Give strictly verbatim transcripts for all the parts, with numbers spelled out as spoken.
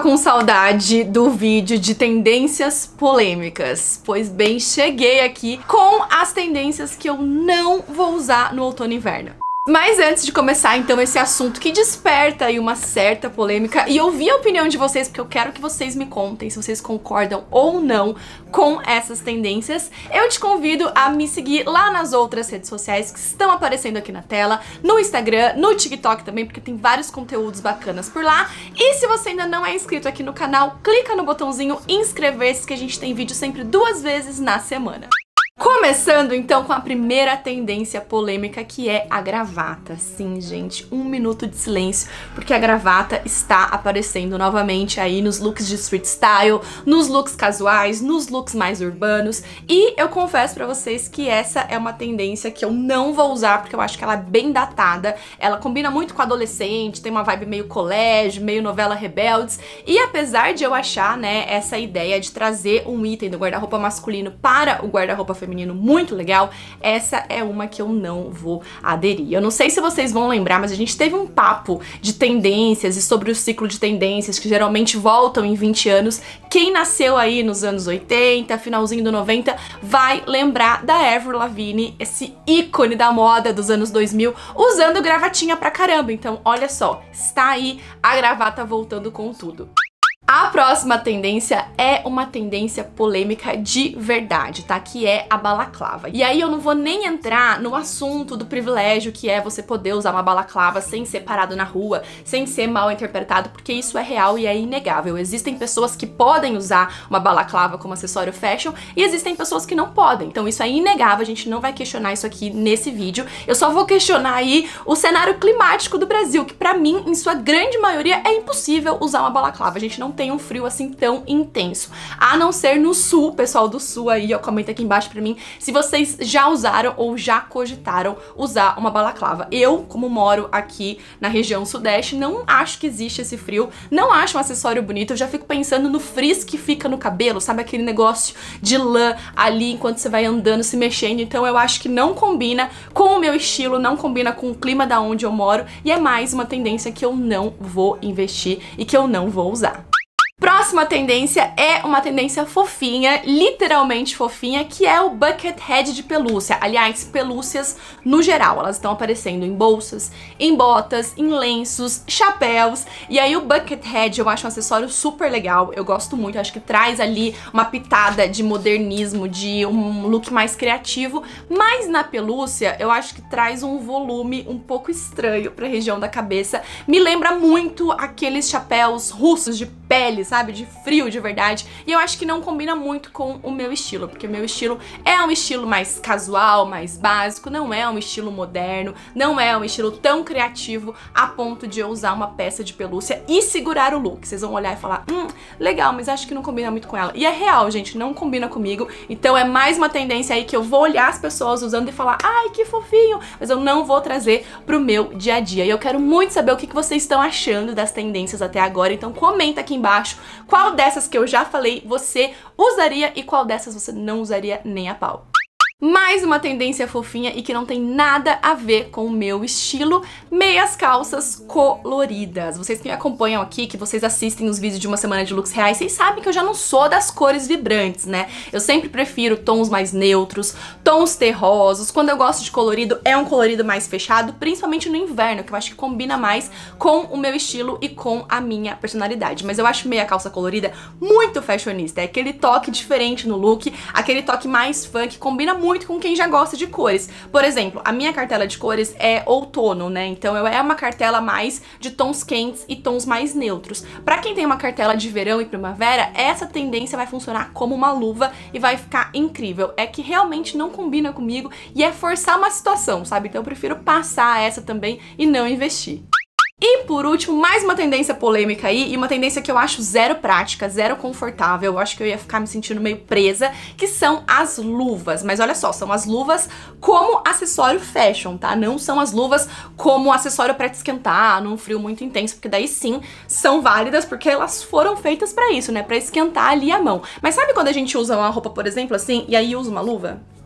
com saudade do vídeo de tendências polêmicas? Pois bem, cheguei aqui com as tendências que eu não vou usar no outono e inverno. Mas antes de começar, então, esse assunto que desperta aí uma certa polêmica e ouvir a opinião de vocês, porque eu quero que vocês me contem se vocês concordam ou não com essas tendências, eu te convido a me seguir lá nas outras redes sociais que estão aparecendo aqui na tela, no Instagram, no TikTok também, porque tem vários conteúdos bacanas por lá. E se você ainda não é inscrito aqui no canal, clica no botãozinho inscrever-se, que a gente tem vídeo sempre duas vezes na semana. Começando então com a primeira tendência polêmica, que é a gravata. Sim, gente, um minuto de silêncio, porque a gravata está aparecendo novamente aí nos looks de street style, nos looks casuais, nos looks mais urbanos. E eu confesso pra vocês que essa é uma tendência que eu não vou usar, porque eu acho que ela é bem datada. Ela combina muito com adolescente, tem uma vibe meio colégio, meio novela Rebeldes. E apesar de eu achar, né, essa ideia de trazer um item do guarda-roupa masculino para o guarda-roupa feminino feminino muito legal, essa é uma que eu não vou aderir. Eu não sei se vocês vão lembrar, mas a gente teve um papo de tendências e sobre o ciclo de tendências que geralmente voltam em vinte anos. Quem nasceu aí nos anos oitenta, finalzinho do noventa, vai lembrar da Avril Lavigne, esse ícone da moda dos anos dois mil, usando gravatinha pra caramba. Então, olha só, está aí a gravata voltando com tudo. A próxima tendência é uma tendência polêmica de verdade, tá? Que é a balaclava. E aí eu não vou nem entrar no assunto do privilégio que é você poder usar uma balaclava sem ser parado na rua, sem ser mal interpretado, porque isso é real e é inegável. Existem pessoas que podem usar uma balaclava como acessório fashion e existem pessoas que não podem. Então isso é inegável, a gente não vai questionar isso aqui nesse vídeo. Eu só vou questionar aí o cenário climático do Brasil, que pra mim, em sua grande maioria, é impossível usar uma balaclava. A gente não tem um frio assim tão intenso, a não ser no sul. Pessoal do sul aí, ó, comenta aqui embaixo pra mim se vocês já usaram ou já cogitaram usar uma balaclava. Eu, como moro aqui na região sudeste, não acho que existe esse frio, não acho um acessório bonito, eu já fico pensando no frizz que fica no cabelo, sabe aquele negócio de lã ali enquanto você vai andando, se mexendo. Então eu acho que não combina com o meu estilo, não combina com o clima da onde eu moro, e é mais uma tendência que eu não vou investir e que eu não vou usar. Próxima tendência é uma tendência fofinha, literalmente fofinha, que é o bucket head de pelúcia. Aliás, pelúcias no geral, elas estão aparecendo em bolsas, em botas, em lenços, chapéus. E aí o bucket head eu acho um acessório super legal, eu gosto muito, acho que traz ali uma pitada de modernismo, de um look mais criativo. Mas na pelúcia eu acho que traz um volume um pouco estranho pra região da cabeça. Me lembra muito aqueles chapéus russos de pele, sabe? De frio de verdade. E eu acho que não combina muito com o meu estilo, porque o meu estilo é um estilo mais casual, mais básico, não é um estilo moderno, não é um estilo tão criativo a ponto de eu usar uma peça de pelúcia e segurar o look. Vocês vão olhar e falar, hum, legal, mas acho que não combina muito com ela. E é real, gente, não combina comigo. Então é mais uma tendência aí que eu vou olhar as pessoas usando e falar, ai, que fofinho, mas eu não vou trazer pro meu dia a dia. E eu quero muito saber o que vocês estão achando das tendências até agora, então comenta aqui embaixo qual dessas que eu já falei você usaria e qual dessas você não usaria nem a pau. Mais uma tendência fofinha e que não tem nada a ver com o meu estilo, meias calças coloridas. Vocês que me acompanham aqui, que vocês assistem os vídeos de uma semana de looks reais, vocês sabem que eu já não sou das cores vibrantes, né? Eu sempre prefiro tons mais neutros, tons terrosos. Quando eu gosto de colorido, é um colorido mais fechado, principalmente no inverno, que eu acho que combina mais com o meu estilo e com a minha personalidade. Mas eu acho meia calça colorida muito fashionista, é aquele toque diferente no look, aquele toque mais funk, combina muito muito com quem já gosta de cores. Por exemplo, a minha cartela de cores é outono, né? Então eu é uma cartela mais de tons quentes e tons mais neutros. Pra quem tem uma cartela de verão e primavera, essa tendência vai funcionar como uma luva e vai ficar incrível. É que realmente não combina comigo e é forçar uma situação, sabe? Então eu prefiro passar essa também e não investir. E por último, mais uma tendência polêmica aí, e uma tendência que eu acho zero prática, zero confortável, eu acho que eu ia ficar me sentindo meio presa, que são as luvas. Mas olha só, são as luvas como acessório fashion, tá? Não são as luvas como acessório pra te esquentar num frio muito intenso, porque daí sim são válidas, porque elas foram feitas pra isso, né? Pra esquentar ali a mão. Mas sabe quando a gente usa uma roupa, por exemplo, assim, e aí usa uma luva?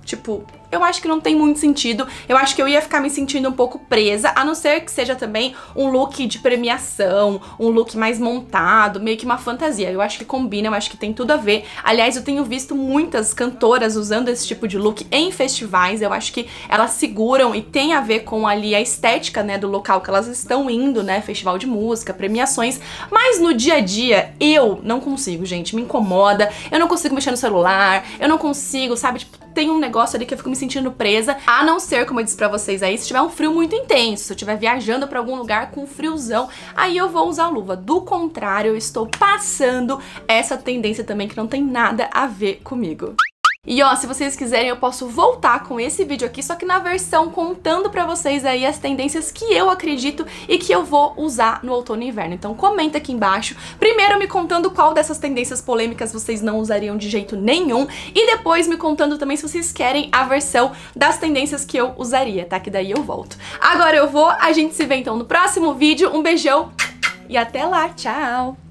Tipo, eu acho que não tem muito sentido. Eu acho que eu ia ficar me sentindo um pouco presa, a não ser que seja também um look de premiação, um look mais montado, meio que uma fantasia. Eu acho que combina, eu acho que tem tudo a ver. Aliás, eu tenho visto muitas cantoras usando esse tipo de look em festivais. Eu acho que elas seguram e tem a ver com ali a estética, né, do local que elas estão indo, né, festival de música, premiações. Mas no dia a dia, eu não consigo, gente, me incomoda. Eu não consigo mexer no celular, eu não consigo, sabe, tipo, tem um negócio ali que eu fico me sentindo presa, a não ser, como eu disse pra vocês aí, se tiver um frio muito intenso, se eu estiver viajando pra algum lugar com friozão, aí eu vou usar luva. Do contrário, eu estou passando essa tendência também que não tem nada a ver comigo. E ó, se vocês quiserem eu posso voltar com esse vídeo aqui, só que na versão contando pra vocês aí as tendências que eu acredito e que eu vou usar no outono e inverno. Então comenta aqui embaixo, primeiro me contando qual dessas tendências polêmicas vocês não usariam de jeito nenhum, e depois me contando também se vocês querem a versão das tendências que eu usaria, tá? Que daí eu volto. Agora eu vou, a gente se vê então no próximo vídeo, um beijão e até lá, tchau!